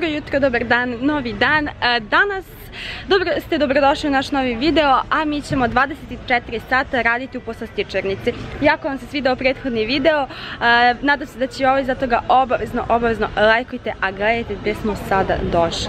Dobro jutro, dobar dan, novi dan. Danas ste dobrodošli u naš novi video, a mi ćemo 24 sata raditi u poslastičarnici. Jako vam se svidao prethodni video, nadam se da će ovaj, zato ga obavezno lajkujte, a gledajte gdje smo sada došli.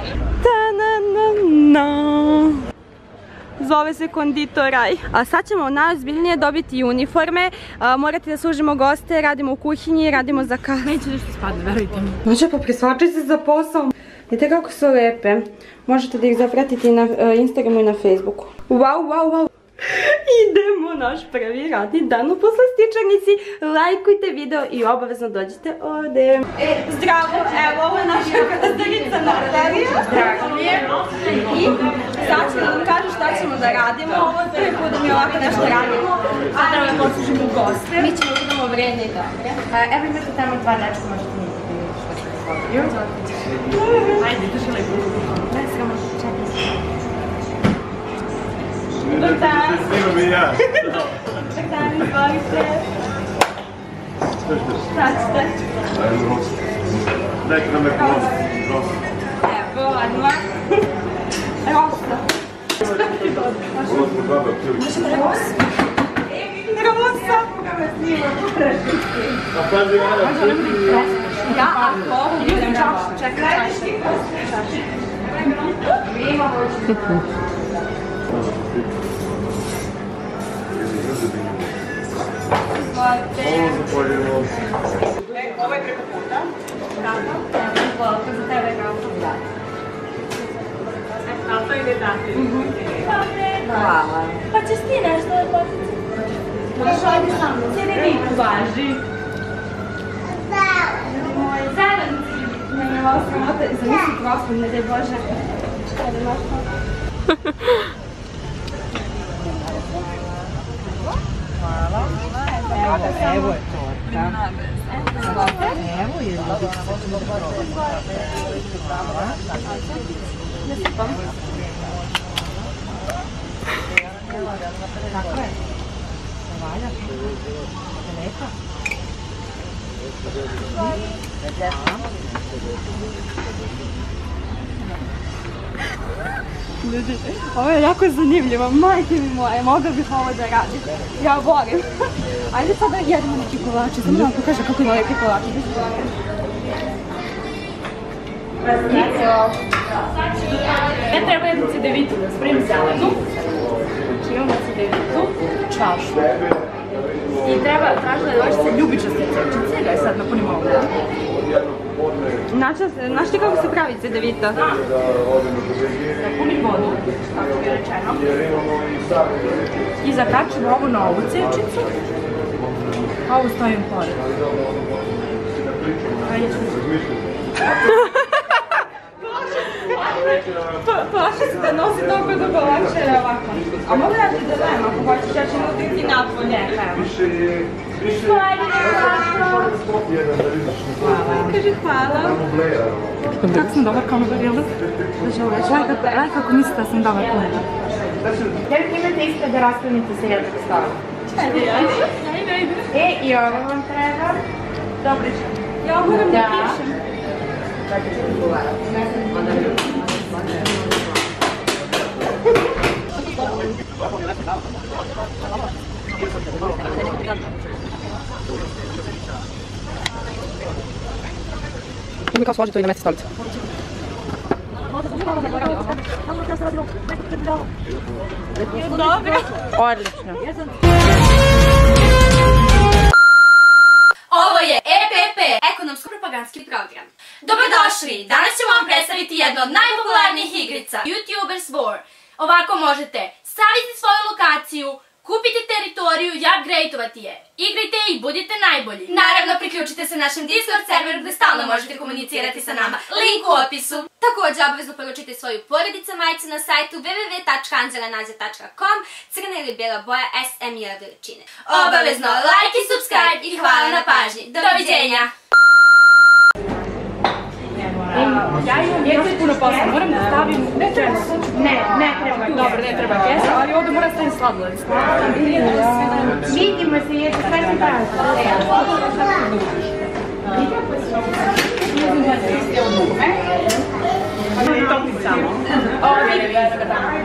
Zove se konditoraj. A sad ćemo najozbiljnije dobiti uniforme, morate da služimo goste, radimo u kuhinji, radimo za kafu. Neće nešto spadne, verujte mi. Može, pa presvačaj se za posao. Vidite kako su lepe. Možete da ih zapratite i na Instagramu i na Facebooku. Wow. Idemo naš prvi radni dan u poslastičarnici. Lajkujte video i obavezno dođite ovdje. Zdravo, evo ovo je naša katarica Natalija. Zdravo mi je. I sad ćemo da vam kažem šta ćemo da radimo. Ovo je prvi put da mi ovako nešto radimo. A da vam poslužimo goste. Mi ćemo da idemo vredne i dobre. Evo imate tamo dva dečka, možete mi vidjeti što se izvodaju. Ajde, drži lepo. Ne sramo, čekaj se. Dobar dan. Snimam i ja. Dobar dan, izvolite. Šta ćete? Dajte nam neko rosa. Evo, Adma. Rosa. Rosa. A pazi, Ana, Ja, ako, idem čaš, čekaj. Ovo je preko puta. Volko, za tebe je kao da. A to ide dati. Hvala. Pa ćeš ti nešto da potici? Šalji sa mnom. Sjedi mi tu važi. Moj zelenci. Ne je malo sramota. Zamisli prosto, ne daj Bože. Kada imaš to? Evo je torta. Evo je ljubica. Tako je. Valja. Lepa. Ljudi, ovo je jako zanimljivo, majke mi moje, mogla bih ovo da radim. Ja volim. Ajde sada jedemo neki kolači, samo da vam pokažem kako ima lepi kolači. Ja treba jednu cedevitu da spremim zelenu. Znači imamo cedevitu, čašu. I treba tražiti da dođe ljubičaste cevčice, da je sad napunimo ovdje. Znaš ti kako se pravi cedevita? Da. Napunim vodu, tako je rečeno. I zakačim ovo na ovu cevčicu. A ovu stavim pored. Plaša se da nosi toliko dugo lakše je ovako. A mogu ja ti da dajem ako hoćeš, ja ću nuditi napolje. Kaži hvala. Kako sam dobar konobar, jel da? Lajka ako mislite da sam dobar konobar. Jelike imate ispred da raspravite sa jednog stava. Ajde. I ovo vam treba. Dobro će. Ja moram da pišem. Čekaj ću razgovarati. Mogu kao složiti to i na mjesto stolice. Dobro. Odlično. Ovo je EPP, ekonomsko-propagandski program. Dobrodošli! Danas ćemo vam predstaviti jednu od najpopularnijih igrica, YouTubers War. Ovako možete staviti svoju lokaciju, kupiti teritoriju i upgradeovati je. Igrajte i budite najbolji. Naravno, priključite se našem Discord serveru gdje stalno možete komunicirati sa nama. Link u opisu. Također, obavezno poručite svoju porodicu majicu na sajtu www.anđelanazja.com, crna ili bijela boja SM i veličine. Obavezno like i subscribe i hvala na pažnji. Doviđenja! Ja imam jako puno posla, moram da stavim... Ne treba kesa. Dobro, ne treba kesa, ali ovdje moram stavim sladoled. Vidimo se, jedu, sve se pravi. Vidimo se, eno ga tamo.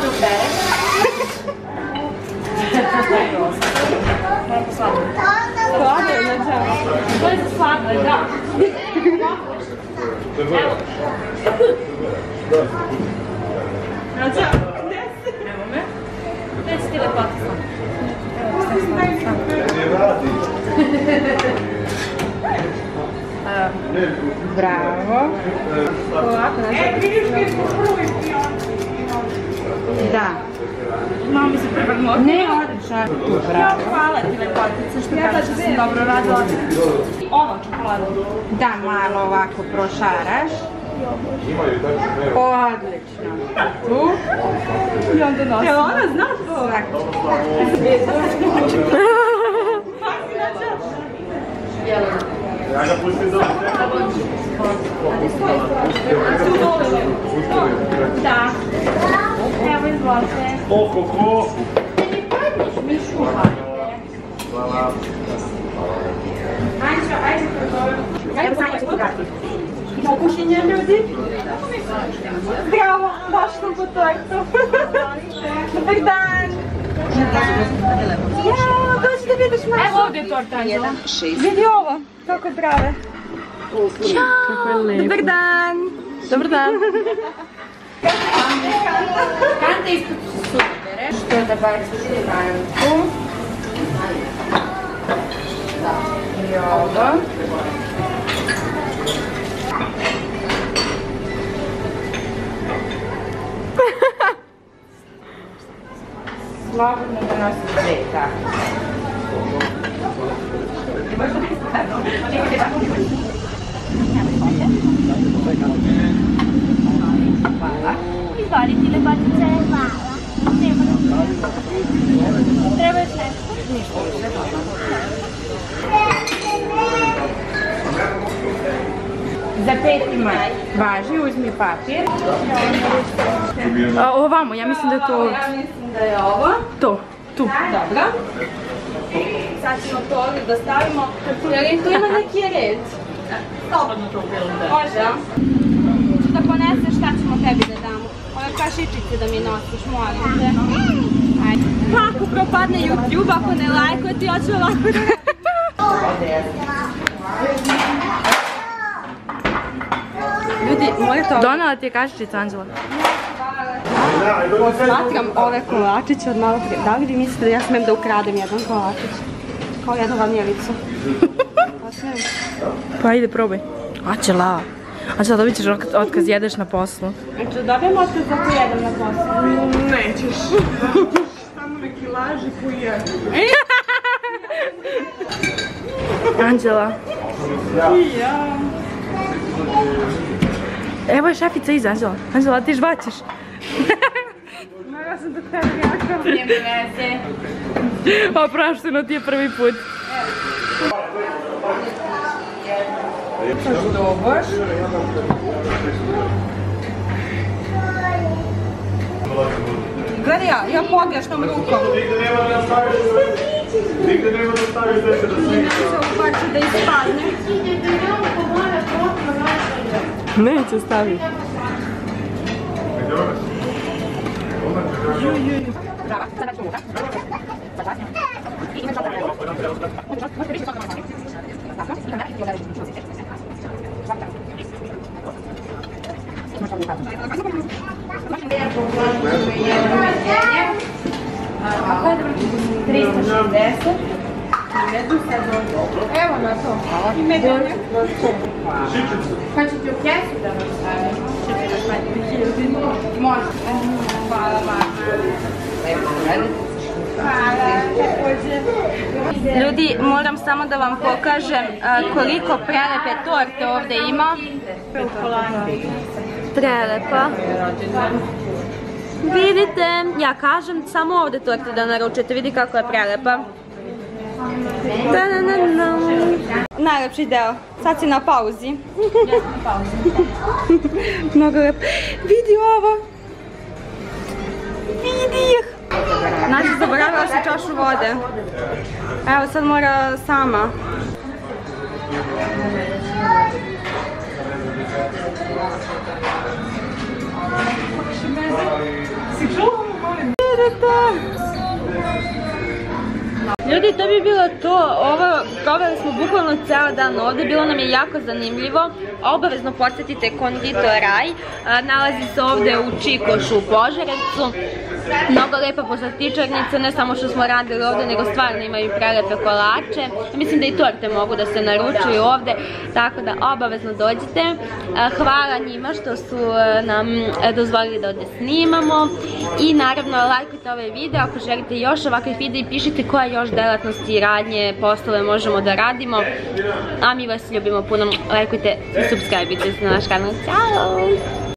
Moram posladiti. Sladoled, na čemu? To je za sladoled, da. Evo. Na čemu? Evo me. Gdje si ti lepoti sam? Bravo. Ovako, na čemu? Da. Malo mi se prevrnuo. Ne, odlično. Bravo. Hvala ti lepotice što kažeš da sam dobro radila. Ovo čokoladu. Da, malo ovako prošaraš. Odlično. Tu. I onda nosim. Jel ona zna to? Ja ga pustim do Da. Evo izvolite. Ko? Hvala. Idemo kuhinje, ljudi. Zdravo, baš sam po tortu. Dobar dan. Jao, dođi da vidiš našu. Evo ovdje je torta, Anđela. Vidi ovo, kako prave. Ćao, dobar dan. Dobar dan. Kante ispod su super, što da baciš u kantu. I ovo. Slobodno da nosi cveta. Hvala. Izvolite lepotice. Hvala. Treba još nešto? Ništa više. Za 5. maj. Važi, uzmi papir. Ovamo, ja mislim da je to... Ja mislim da je ovo. To, tu. Dobro. Sad ćemo to ovdje da stavimo. Jer tu ima neki red. Slobodno to bilo da. Može, a? Da poneseš, šta ćemo tebi da damo? Ove kašičice da mi nosiš, molim te. Ajde. Pa ako propadne YouTube, ako ne lajkuje ti, hoću ovako da... Ljudi, morate ovo... Donala ti je kašičica, Anđela. Smatram ove kolačiće od malo prije. Da li vi mislite da ja smijem da ukradem jedan kolačić? Kao jednu vanjelicu. Pa smijem. Pa ide, probaj. Anđela. Anđela, dobit ćeš otkaz, jedeš na poslu. Znači, dobijem otkaz ako jedem na poslu. Nećeš. Samo neki laži koji je. Anđela. I ja. Evo je šefica iza, Anđela. Anđela, ti žvaćeš. Mora sam da tebi jako. Nema veze. Oprašteno ti je prvi put. Doboš. Gledaj ja pogrešnom rukom. Nigde nema da staviš nešto da svi. Hoće da ispadne. Neće staviti. Kako je dobro? 360. Evo na to. Hoće ti u kesu da vam stavim? Može. Hvala mama. Ljudi, moram samo da vam pokažem koliko prelepe torte ovdje ima. Prelepa. Vidite, ja kažem samo ovdje torte da naručite, vidi kako je prelepa. Najlepši deo, sad si na pauzi. Ja sam na pauzi. Mnogo lep. Vidi ovo. Vidi ih. Znači, zaboravila si čašu vode. Evo, sad mora sama. Si čula mu, molim? Ljudi, to bi bilo to. Proveli smo bukvalno ceo dan ovde, bilo nam je jako zanimljivo. Obavezno posjetite Konditor Raj, nalazi se ovde u Čikošu u Požarevcu. Mnogo lepa poslastičarnica, ne samo što smo radili ovde, nego stvarno imaju prelepe kolače. Mislim da i torte mogu da se naručuju ovde, tako da obavezno dođite. Hvala njima što su nam dozvolili da ovde snimamo. I naravno, lajkujte ovaj video ako želite još ovakvih videa i pišite koje još delatnosti i radnje, poslove možemo da radimo. A mi vas ljubimo puno, lajkujte i subscribeite se na naš kanal. Ćao!